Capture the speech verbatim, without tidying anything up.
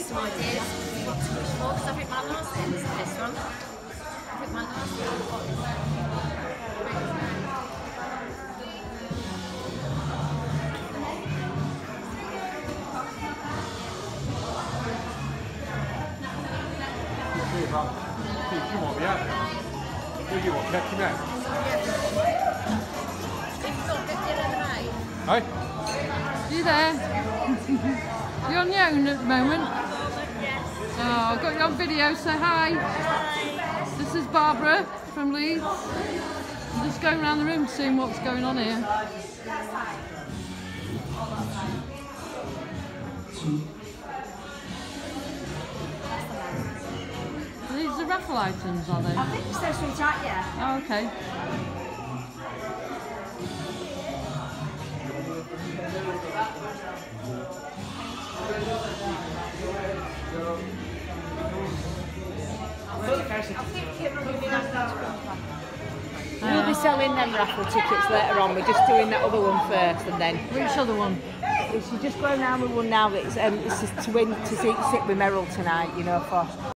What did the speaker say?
some ideas what to wish for, because I think my last name is this one. I think my last name Hi. You there? You're on your own at the moment? Yes. Oh, I've got you on video, say hi. Hi. This is Barbara from Leeds. I'm just going around the room seeing what's going on here. Are these the raffle items, are they? I think so, sweetheart, yeah. Oh, okay. We'll be selling them raffle tickets later on. We're just doing that other one first, and then. Which other one? She's just going around with one now. That's um, it's just to win to see, sit with Merrill tonight, you know, for.